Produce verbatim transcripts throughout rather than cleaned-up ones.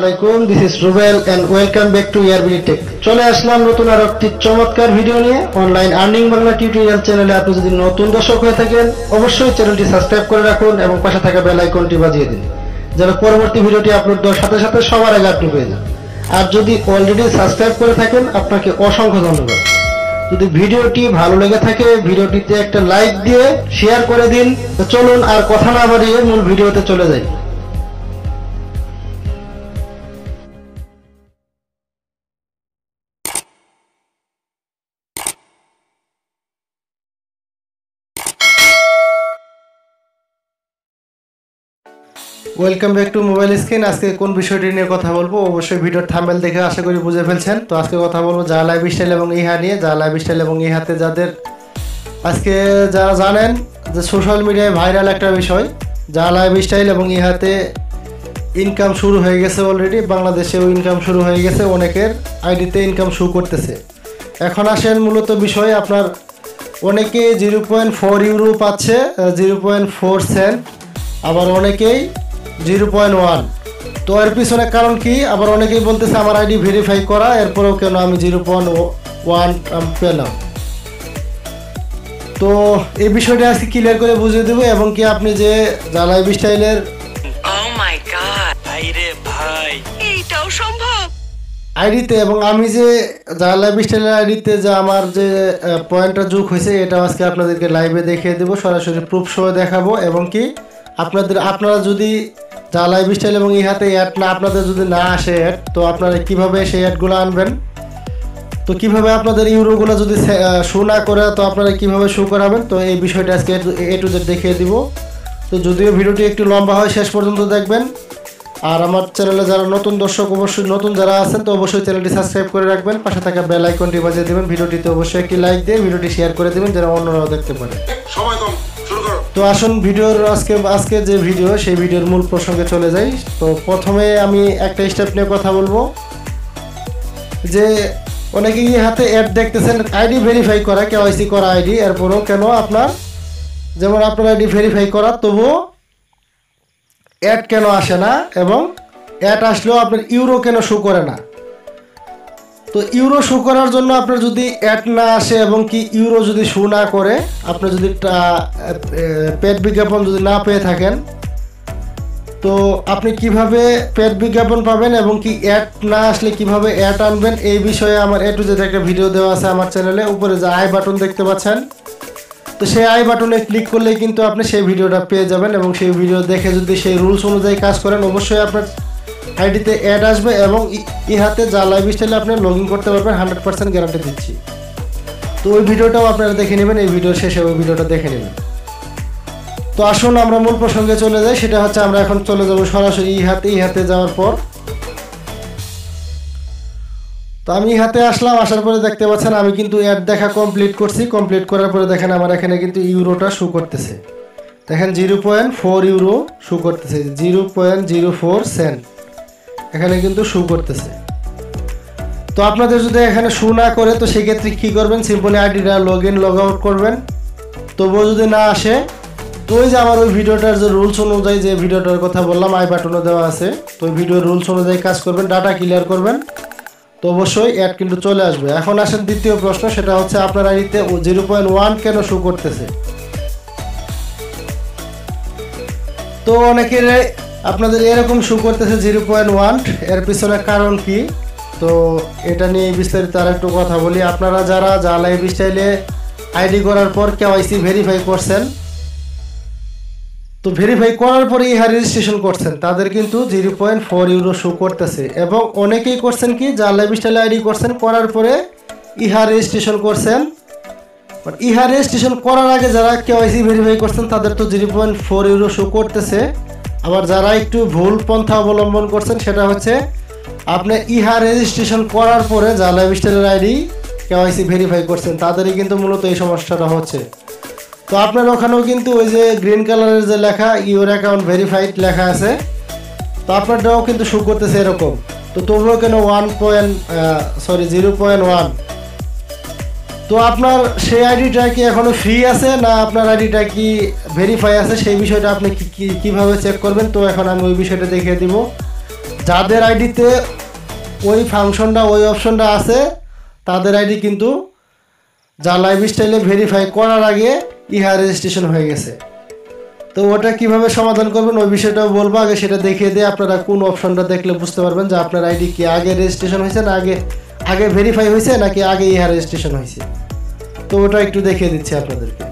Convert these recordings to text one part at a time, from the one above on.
আলাইকুম, this is Rubel and welcome back to ইয়ারবিডি tech. চলে আসলাম নতুন আর একটি চমৎকার ভিডিও নিয়ে অনলাইন আর্নিং বাংলা টিউটোরিয়াল চ্যানেলে। আপনি যদি নতুন দর্শক হয়ে থাকেন অবশ্যই চ্যানেলটি সাবস্ক্রাইব করে রাখুন এবং পাশে থাকা বেল আইকনটি বাজিয়ে দিন, যেন পরবর্তী ভিডিওটি আপলোড দেওয়ার সাথে সাথে সবার আগে আপনি পেয়ে যান। আর যদি অলরেডি সাবস্ক্রাইব করে থাকেন আপনাকে অসংখ্য ধন্যবাদ। যদি ভিডিওটি ভালো লেগে থাকে ভিডিওটিতে একটা লাইক দিয়ে শেয়ার করে দিন। তো চলুন আর কথা না বাড়িয়ে মূল ভিডিওতে চলে যাই। Welcome back to mobile screen. আজকে কোন বিষয়টি নিয়ে কথা বলবো অবশ্যই ভিডিওর থাম্বনেল দেখে আশা করি বুঝে ফেলছেন। তো আজকে কথা বলবো জা লাইফস্টাইল এবং ইহা নিয়ে। জা লাইফস্টাইল এবং ইহাতে যাদের আজকে যারা জানেন যে সোশ্যাল মিডিয়ায় ভাইরাল একটা বিষয়, জা লাইফস্টাইল এবং ইহাতে ইনকাম শুরু হয়ে গেছে অলরেডি। বাংলাদেশেও ইনকাম শুরু হয়ে গেছে, অনেকের আইডিতে ইনকাম শুরু করতেছে। এখন আসেন মূলত বিষয়, আপনার অনেকে জিরো পয়েন্ট ফোর ইউরো পাচ্ছে, জিরো পয়েন্ট ফোর সেন্ট, আবার অনেকেই জিরো পয়েন্ট ওয়ান। তো এর পিছনে কারণ কি? আবার অনেকেই বলতেছে আমার আইডি ভেরিফাই করা, এরপরেও কেন আমি জিরো পয়েন্ট ওয়ান পেলাম। তো এই বিষয়টা আজকে ক্লিয়ার করে বুঝিয়ে দেবো। এবং কি আপনি যে জা লাইফস্টাইলের আইডিতে এবং আমি যে জা লাইফস্টাইলের আইডিতে যে আমার যে পয়েন্টটা যোগ হয়েছে এটাও আজকে আপনাদেরকে লাইভে দেখিয়ে দেবো, সরাসরি প্রুফ সহ দেখাবো। এবং কি আপনাদের আপনারা যদি জা লাইফস্টাইল এবং ইহাতে অ্যাড না আপনাদের যদি না আসে অ্যাড, তো আপনারা কিভাবে সেই অ্যাডগুলো আনবেন, তো কিভাবে আপনাদের ইউরোগুলো যদি শো না করে তো আপনারা কিভাবে শো করাবেন, তো এই বিষয়টা আজকে এ টু জেড দেখিয়ে দিব। তো যদিও ভিডিওটি একটু লম্বা হয় শেষ পর্যন্ত দেখবেন। আর আমার চ্যানেলে যারা নতুন দর্শক অবশ্যই নতুন যারা আছেন তো অবশ্যই চ্যানেলটি সাবস্ক্রাইব করে রাখবেন, পাশে থাকা বেল আইকনটি বাজিয়ে দেবেন, ভিডিওটিতে অবশ্যই একটি লাইক দিয়ে ভিডিওটি শেয়ার করে দেবেন যেন অন্যরাও দেখতে পারে। তো আসুন ভিডিওর আজকে আজকে যে ভিডিও সেই ভিডিওর মূল প্রসঙ্গে চলে যাই। তো প্রথমে আমি একটা স্টেপ নিয়ে কথা বলবো যে অনেকেই হাতে অ্যাড দেখতেছেন আইডি ভেরিফাই করা, কেওয়াইসি করা আইডি, এরপরও কেন আপনার যেমন আপনার আইডি ভেরিফাই করা তবুও অ্যাড কেন আসে না, এবং অ্যাড আসলেও আপনার ইউরো কেন শো করে না। তো ইউরো শো করার জন্য আপনার যদি অ্যাড না আসে এবং কি ইউরো যদি শো না করে, আপনি যদি পেড বিজ্ঞাপন যদি না পেয়ে থাকেন, তো আপনি কিভাবে পেড বিজ্ঞাপন পাবেন এবং কি অ্যাড না আসলে কিভাবে অ্যাড আনবেন এই বিষয়ে আমার এ টু জেড একটা ভিডিও দেওয়া আছে আমার চ্যানেলে। উপরে যে আই বাটন দেখতে পাচ্ছেন, তো সেই আই বাটনে ক্লিক করলেই কিন্তু আপনি সেই ভিডিওটা পেয়ে যাবেন। এবং সেই ভিডিও দেখে যদি সেই রুলস অনুযায়ী কাজ করেন অবশ্যই আপনার আইডিতে অ্যাড আসবে এবং ইহাতে জা লাইফস্টাইলে আপনি লগ ইন করতে পারবেন, হান্ড্রেড পার্সেন্ট গ্যারান্টি দিচ্ছি। তো ওই ভিডিওটাও আপনারা দেখে নেবেন, এই ভিডিও শেষে ওই ভিডিওটা দেখে নেবেন। তো আসুন আমরা মূল প্রসঙ্গে চলে যাই, সেটা হচ্ছে আমরা এখন চলে যাব সরাসরি ইহাতে। ইহাতে যাওয়ার পর তো আমি ইহাতে আসলাম, আসার পরে দেখতে পাচ্ছেন আমি কিন্তু অ্যাড দেখা কমপ্লিট করছি। কমপ্লিট করার পরে দেখেন আমার এখানে কিন্তু ইউরোটা শো করতেছে, দেখেন zero point four euro show করতেছে, zero point zero four cent এখানে কিন্তু শো করতেছে। তো আপনাদের যদি এখানে শো না করে তো সেক্ষেত্রে কী করবেন, সিম্পলি আইডিটা লগ ইন লগ আউট করবেন। তবুও যদি না আসে তো ওই যে আমার ওই ভিডিওটার যে রুলস অনুযায়ী যে ভিডিওটার কথা বললাম আই বাটনে দেওয়া আছে, তো ওই ভিডিওর রুলস অনুযায়ী কাজ করবেন, ডাটা ক্লিয়ার করবেন, তো অবশ্যই অ্যাড কিন্তু চলে আসবে। এখন আসেন দ্বিতীয় প্রশ্ন, সেটা হচ্ছে আপনার আইডিতে জিরো পয়েন্ট ওয়ান কেন শো করতেছে। তো অনেকের আপনাদের এরকম শো করতেছে জিরো পয়েন্ট ওয়ান, এর পিছনে কারণ কি? তো এটা নিয়ে বিস্তারিত আর একটু কথা বলি। আপনারা যারা জা লাইফস্টাইলে আইডি করার পর কেওয়াইসি ভেরিফাই করছেন, তো ভেরিফাই করার পরে ইহা রেজিস্ট্রেশন করছেন, তাদের কিন্তু zero point four euro show করতেছে। এবং অনেকেই করছেন কি জা লাইফস্টাইলে আইডি করছেন, করার পরে ইহা রেজিস্ট্রেশন করছেন, বাট ইহা রেজিস্ট্রেশন করার আগে যারা কেওয়াইসি ভেরিফাই করছেন তাদের তো zero point four euro show করতেছে। আবার যারা একটু ভুল পন্থা অবলম্বন করছেন সেটা হচ্ছে আপনি ইহা রেজিস্ট্রেশন করার পরে জা লাইফস্টাইলের আইডি কেওয়াইসি ভেরিফাই করছেন, তাদেরই কিন্তু মূলত এই সমস্যাটা হচ্ছে। তো আপনার ওখানেও কিন্তু ওই যে গ্রিন কালারের যে লেখা ইউর অ্যাকাউন্ট ভেরিফাইড লেখা আছে, তো আপনারটাও কিন্তু শো করতেছে এরকম। তো তবুও কেন one point sorry zero point one. তো আপনার সেই আইডিটা কি এখনো ফ্রি আছে না আপনার আইডিটা কি ভেরিফাই আছে সেই বিষয়টা আপনি কীভাবে চেক করবেন, তো এখন আমি ওই বিষয়টা দেখিয়ে দিব। যাদের আইডিতে ওই ফাংশনটা ওই অপশনটা আছে তাদের আইডি কিন্তু যা লাইফস্টাইলে ভেরিফাই করার আগে ইহা রেজিস্ট্রেশন হয়ে গেছে। তো ওটা কিভাবে সমাধান করবেন ওই বিষয়টাও বলবো, আগে সেটা দেখিয়ে দিয়ে আপনারা কোন অপশনটা দেখলে বুঝতে পারবেন যে আপনার আইডি কি আগে রেজিস্ট্রেশন হয়েছে না আগে আগে ভেরিফাই হয়েছে নাকি আগে ইহা রেজিস্ট্রেশন হয়েছে। তো ওটা একটু দেখিয়ে দিচ্ছি আপনাদেরকে।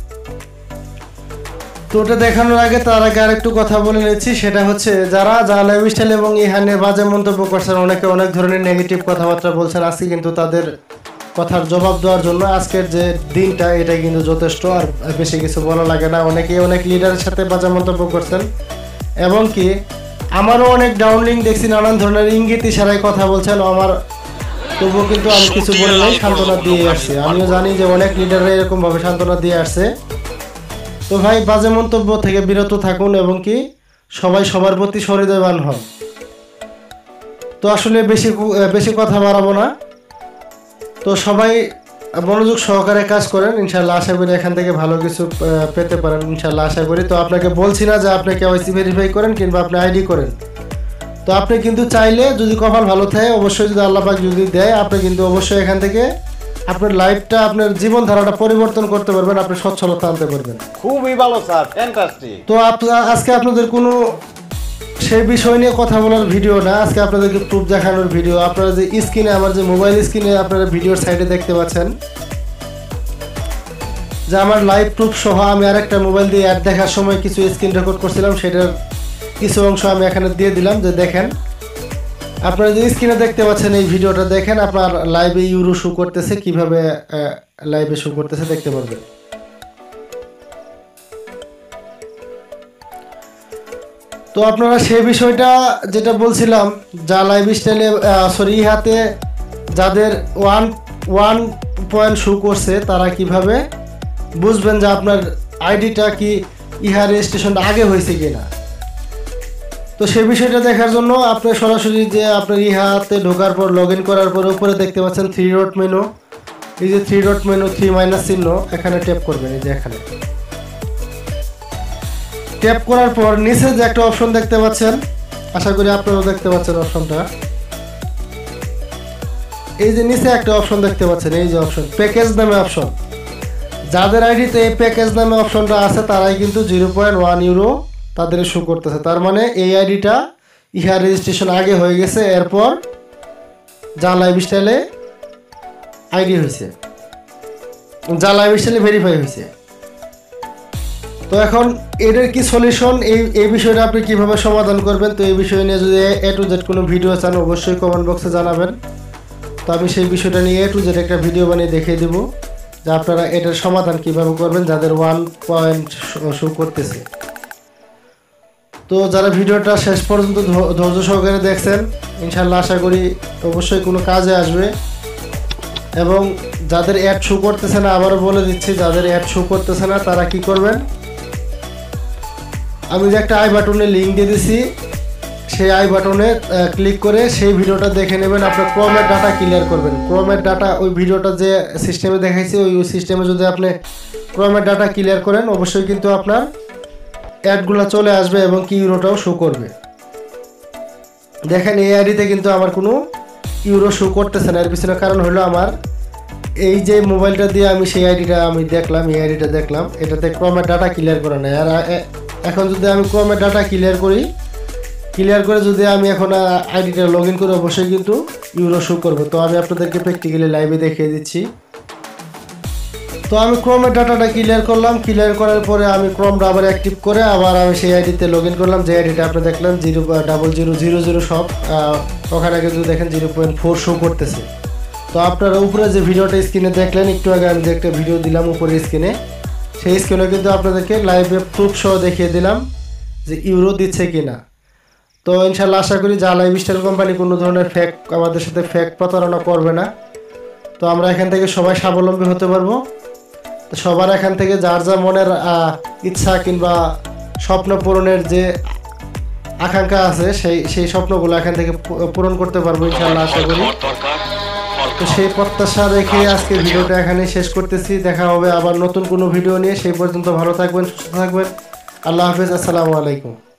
তো ওটা দেখানোর আগে তার আগে আরেকটু কথা বলে নিচ্ছি, সেটা হচ্ছে যারা যা লাইফস্টাইল এবং ইহানে বাজে মন্তব্য করছেন, অনেকে অনেক ধরনের নেগেটিভ কথাবার্তা বলছেন, আজকে কিন্তু তাদের কথার জবাব দেওয়ার জন্য আজকের যে দিনটা এটা কিন্তু যথেষ্ট, আর বেশি কিছু বলা লাগে না। অনেকে অনেক লিডারের সাথে বাজে মন্তব্য করছেন এবং কি আমারও অনেক ডাউনলিং দেখছি, নানান ধরনের ইঙ্গিত ইশারায় কথা বলছেন আমার, তবুও কিন্তু আমি কিছু বলে নাই, সান্ত্বনা দিয়ে আসছে। আমিও জানি যে অনেক লিডাররা এরকমভাবে সান্ত্বনা দিয়ে আসছে। তো ভাই বাজে মন্তব্য থেকে বিরত থাকুন এবং কি সবাই সবার প্রতি সহৃদয়বান হন। তো আসলে বেশি বেশি কথা বাড়াবো না, তো সবাই মনোযোগ সহকারে কাজ করেন, ইনশাল্লাহ আশা করি এখান থেকে ভালো কিছু পেতে পারেন, ইনশাল্লাহ আশা করি। তো আপনাকে বলছি না যে আপনি কেওয়াইসি ভেরিফাই করেন কিংবা আপনি আইডি করেন, তো আপনি কিন্তু চাইলে যদি কপাল ভালো থাকে অবশ্যই যদি আল্লাহ পাক যদি দেয় আপনি কিন্তু অবশ্যই এখান থেকে আপনার লাইফটা আপনার জীবনধারাটা পরিবর্তন করতে পারবেন, আপনি সচ্ছলতা আনতে পারবেন। খুবই ভালো স্যার, ফ্যান্টাস্টিক। তো আজকে আপনাদের কোনো সেই বিষয় নিয়ে কথা বলার ভিডিও না, আজকে আপনাদেরকে প্রুফ দেখানোর ভিডিও। আপনারা যে স্ক্রিনে আমার যে মোবাইল স্ক্রিনে আপনারা ভিডিওর সাইডে দেখতে পাচ্ছেন যে আমার লাইভ প্রুফ সহ আমি আরেকটা মোবাইল দিয়ে অ্যাড দেখার সময় কিছু স্ক্রিন রেকর্ড করছিলাম, সেটার কিছু অংশ আমি এখানে দিয়ে দিলাম যে দেখেন। আপনারা যে স্ক্রিনে দেখতে পাচ্ছেন এই ভিডিওটা দেখেন, আপনার লাইভে ইউরো শো করতেছে, কিভাবে লাইভে শো করতেছে দেখতে পারবেন। তো আপনারা সেই বিষয়টা যেটা বলছিলাম যা লাইফস্টাইলে সরি ইহাতে যাদের ওয়ান ওয়ান পয়েন্ট শো করছে তারা কিভাবে বুঝবেন যে আপনার আইডিটা কি ইহা রেজিস্ট্রেশনটা আগে হয়েছে কিনা। তো সেই বিষয়টা দেখার জন্য আপনি সরাসরি যে আপনার ইহাতে ঢোকার পর লগ ইন করার পর উপরে দেখতে পাচ্ছেন থ্রি ডট মেনু, এই যে three dot menu three minus চিহ্ন এখানে ট্যাপ করবেন। এই যে এখানে ট্যাপ করার পর নিচে যে একটা অপশন দেখতে পাচ্ছেন, আশা করি আপনারাও দেখতে পাচ্ছেন অপশনটা, এই যে নিচে একটা অপশন দেখতে পাচ্ছেন, এই যে অপশন প্যাকেজ নামে অপশন। যাদের আইডিতে এই প্যাকেজ নামে অপশনটা আছে তারাই কিন্তু জিরো পয়েন্ট ওয়ান ইউরো তাদের শো করতেছে। তার মানে এই আইডিটা ইহা রেজিস্ট্রেশন আগে হয়ে গেছে, এরপর যা লাইফস্টাইলে আইডি হয়েছে, যা লাইফস্টাইলে ভেরিফাই হয়েছে। তো এখন এটার কি সলিউশন, এই এই বিষয়টা আপনি কিভাবে সমাধান করবেন, তো এই বিষয় নিয়ে যদি এ টু জেড কোনো ভিডিও চান অবশ্যই কমেন্ট বক্সে জানাবেন। তো আমি সেই বিষয়টা নিয়ে এ টু জেড একটা ভিডিও বানিয়ে দেখিয়ে দেবো যে আপনারা এটার সমাধান কিভাবে করবেন যাদের ওয়ান পয়েন্ট শো করতেছে। তো যারা ভিডিওটা শেষ পর্যন্ত ধৈর্য সহকারে দেখছেন ইনশাল্লাহ আশা করি অবশ্যই কোনো কাজে আসবে। এবং যাদের অ্যাড শো করতেছে না আবারও বলে দিচ্ছি, যাদের অ্যাড শো করতেছে না তারা কি করবেন, আমি যে একটা আই বাটনে লিঙ্ক দিয়ে দিছি সেই আই বাটনে ক্লিক করে সেই ভিডিওটা দেখে নেবেন। আপনার ক্রোমের ডাটা ক্লিয়ার করবেন, ক্রোমের ডাটা ওই ভিডিওটা যে সিস্টেমে দেখাইছি ওই সিস্টেমে যদি আপনি ক্রোমের ডাটা ক্লিয়ার করেন অবশ্যই কিন্তু আপনার অ্যাডগুলো চলে আসবে এবং কি ইউরোটাও শো করবে। দেখেন এই আইডিতে কিন্তু আমার কোনো ইউরো শো করতেছে না, এর পিছনে কারণ হলো আমার এই যে মোবাইলটা দিয়ে আমি সেই আইডিটা আমি দেখলাম, এই আইডিটা দেখলাম এটাতে ক্রোমের ডাটা ক্লিয়ার করা নাই। আর এখন যদি আমি ক্রোমের ডাটা ক্লিয়ার করি, ক্লিয়ার করে যদি আমি এখন আইডিটা লগ ইন করি অবশ্যই কিন্তু ইউরো শো করবো। তো আমি আপনাদেরকে প্র্যাকটিক্যালি লাইভে দেখিয়ে দিচ্ছি। তো আমি ক্রোমের ডাটাটা ক্লিয়ার করলাম, ক্লিয়ার করার পরে আমি ক্রোমটা আবার অ্যাক্টিভ করে আবার আমি সেই আইডিতে লগ ইন করলাম, যে আইডিটা আপনি দেখলেন zero double zero zero zero সব, ওখানে কিন্তু দেখেন জিরো পয়েন্ট ফোর শো করতেছে। তো আপনারা উপরে যে ভিডিওটা স্ক্রিনে দেখলেন একটু আগে আমি যে একটা ভিডিও দিলাম উপরে স্ক্রিনে, সেই স্ক্রিনে কিন্তু আপনাদেরকে লাইভে প্রুফ সহ দেখিয়ে দিলাম যে ইউরো দিচ্ছে কিনা। তো ইনশাল্লাহ আশা করি যা লাইফস্টাইল কোম্পানি কোনো ধরনের ফেক আমাদের সাথে ফেক প্রতারণা করবে না। তো আমরা এখান থেকে সবাই স্বাবলম্বী হতে পারবো। তো সবার এখান থেকে যার যা মনের ইচ্ছা কিংবা স্বপ্ন পূরণের যে আকাঙ্ক্ষা আছে সেই সেই স্বপ্নগুলো এখান থেকে পূরণ করতে পারবো ইনশাল্লাহ আশা করি। তো সেই প্রত্যাশা রেখে আজকে ভিডিওটা এখানে শেষ করতেছি। দেখা হবে আবার নতুন কোনো ভিডিও নিয়ে, সেই পর্যন্ত ভালো থাকবেন, সুস্থ থাকবেন। আল্লাহ হাফেজ, আসসালামু আলাইকুম।